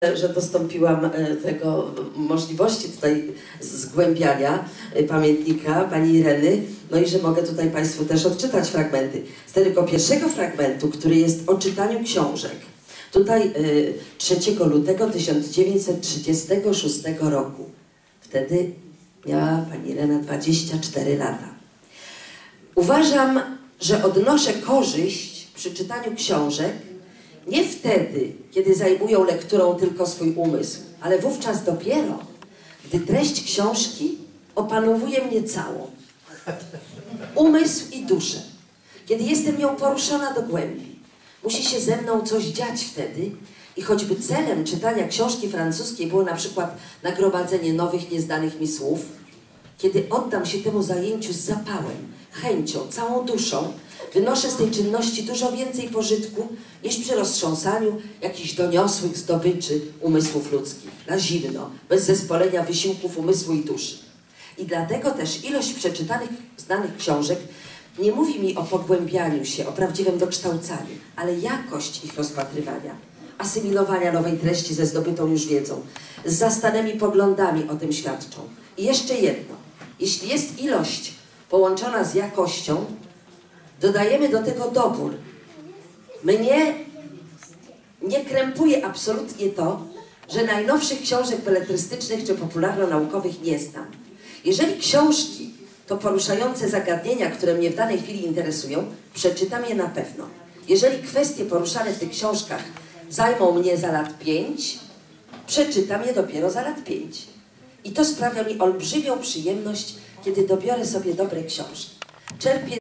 że dostąpiłam tego możliwości tutaj zgłębiania pamiętnika pani Ireny, no i że mogę tutaj Państwu też odczytać fragmenty. Z tego pierwszego fragmentu, który jest o czytaniu książek. Tutaj 3 lutego 1936 roku. Wtedy miała pani Irena 24 lata. Uważam, że odnoszę korzyść przy czytaniu książek nie wtedy, kiedy zajmują lekturą tylko swój umysł, ale wówczas dopiero, gdy treść książki opanowuje mnie całą. Umysł i duszę. Kiedy jestem nią poruszona do głębi. Musi się ze mną coś dziać wtedy i choćby celem czytania książki francuskiej było na przykład nagromadzenie nowych, nieznanych mi słów, kiedy oddam się temu zajęciu z zapałem, chęcią, całą duszą, wynoszę z tej czynności dużo więcej pożytku niż przy roztrząsaniu jakichś doniosłych zdobyczy umysłów ludzkich, na zimno, bez zespolenia wysiłków umysłu i duszy. I dlatego też ilość przeczytanych, znanych książek nie mówi mi o pogłębianiu się, o prawdziwym dokształcaniu, ale jakość ich rozpatrywania, asymilowania nowej treści ze zdobytą już wiedzą, z zastanymi poglądami o tym świadczą. I jeszcze jedno, jeśli jest ilość połączona z jakością, dodajemy do tego dobór. Mnie nie krępuje absolutnie to, że najnowszych książek beletrystycznych czy popularno-naukowych nie znam. Jeżeli książki to poruszające zagadnienia, które mnie w danej chwili interesują, przeczytam je na pewno. Jeżeli kwestie poruszane w tych książkach zajmą mnie za lat 5, przeczytam je dopiero za lat 5. I to sprawia mi olbrzymią przyjemność, kiedy dobiorę sobie dobre książki. Czerpię